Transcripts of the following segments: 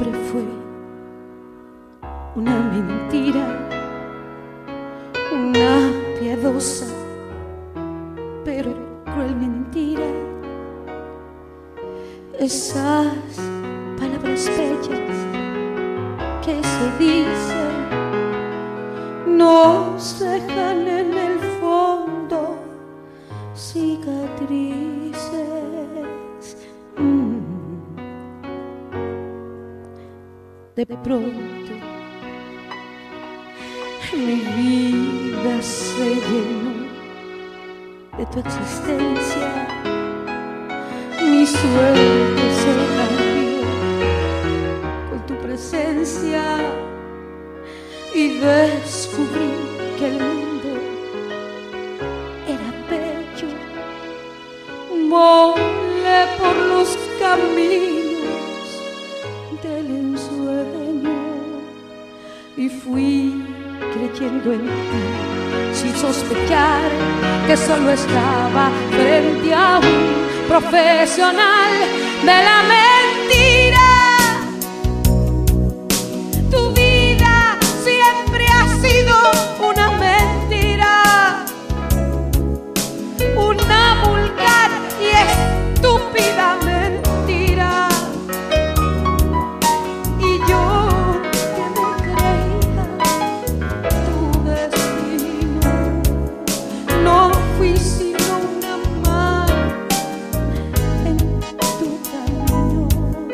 siempre fue una mentira, una piadosa pero cruel mentira. Esas palabras bellas que se dicen nos dejan en el fondo cicatrices. De pronto mi vida se llenó de tu existencia, mi suerte se cambió con tu presencia y descubrí que el mundo era bello. Volé por los caminos del ensueño y fui creyendo en ti sin sospechar que solo estaba frente a un profesional de la mentira. Tu vida siempre ha sido una mentira, una vulgar y estúpida mentira. Y yo que me creía tu destino, no fui sino una más en tu camino.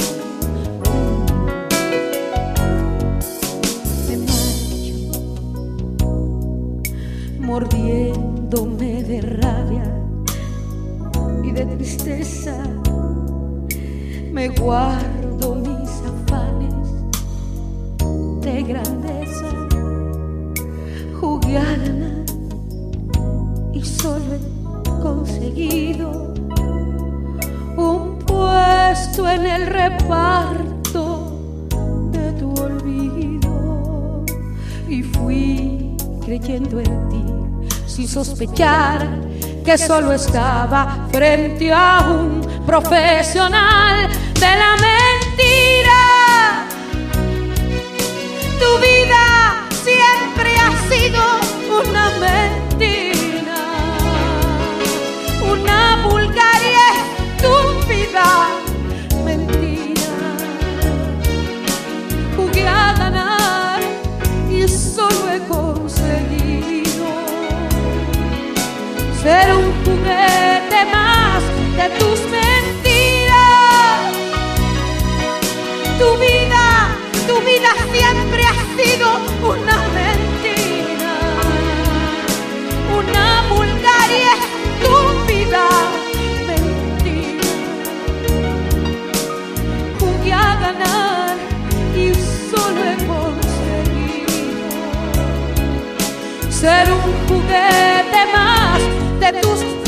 Me marcho mordiéndome de rabia y de tristeza, me guardo mis afanes de grandeza. Jugué a ganar y solo he conseguido un puesto en el reparto de tu olvido. Y fui creyendo en ti sin sospechar que solo estaba frente a un profesional de la mentira. Tu vida siempre ha sido una mentira, una vulgar y estúpida mentira. Jugué a ganar y solo he conseguido ser un juguete más de tus mentiras. Tu vida siempre ha sido una mentira, una vulgar y estúpida mentira. Jugué a ganar y solo he conseguido ser un juguete más de tus mentiras.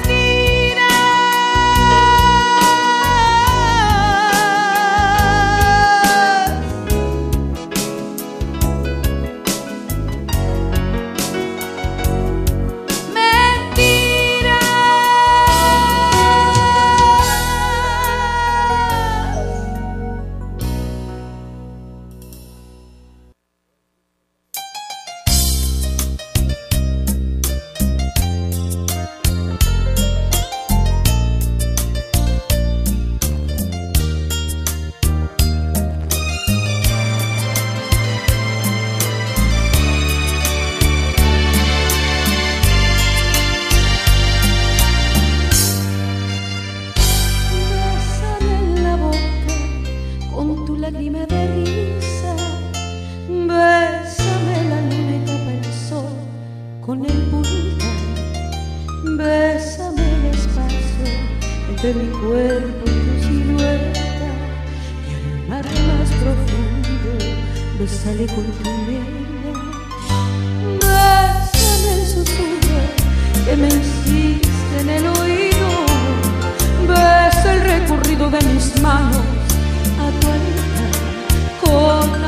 entre mi cuerpo y tu silueta, y al mar más profundo, bésale con tu lengua. Bésame el susurro que me insiste en el oído, besa el recorrido de mis manos a tu altar con